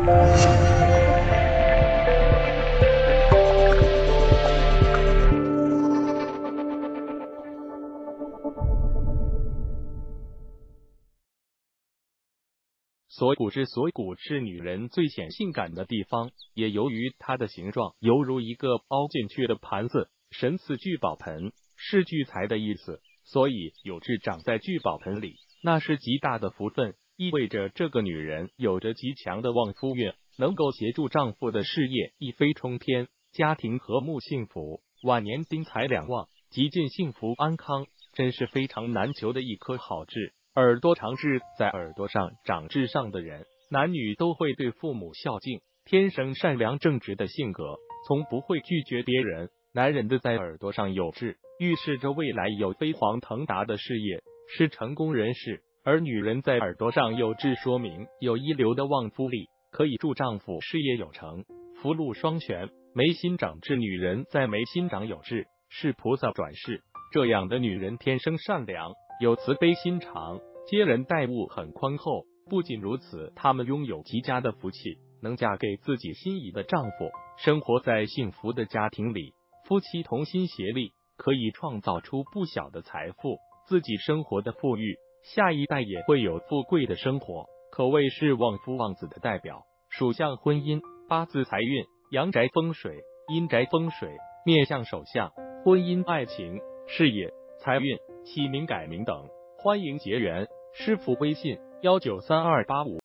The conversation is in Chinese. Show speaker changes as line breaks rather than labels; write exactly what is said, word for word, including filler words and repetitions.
锁骨之锁骨是女人最显性感的地方，也由于它的形状犹如一个凹进去的盘子，神似聚宝盆，是聚财的意思，所以有痣长在聚宝盆里，那是极大的福分，意味着这个女人有着极强的旺夫运，能够协助丈夫的事业一飞冲天，家庭和睦幸福，晚年丁财两旺，极尽幸福安康，真是非常难求的一颗好痣。耳朵长痣在耳朵上长痣上的人，男女都会对父母孝敬，天生善良正直的性格，从不会拒绝别人。男人的在耳朵上有痣，预示着未来有飞黄腾达的事业，是成功人士；而女人在耳朵上有痣，说明有一流的旺夫力，可以助丈夫事业有成，福禄双全。眉心长痣，女人在眉心长有痣，是菩萨转世，这样的女人天生善良，有慈悲心肠，接人待物很宽厚。不仅如此，她们拥有极佳的福气，能嫁给自己心仪的丈夫，生活在幸福的家庭里，夫妻同心协力，可以创造出不小的财富，自己生活的富裕，下一代也会有富贵的生活，可谓是旺夫旺子的代表。属相婚姻、八字财运、阳宅风水、阴宅风水、面相手相、婚姻爱情、事业、财运、起名改名等。欢迎结缘，师傅微信：幺九三二八五。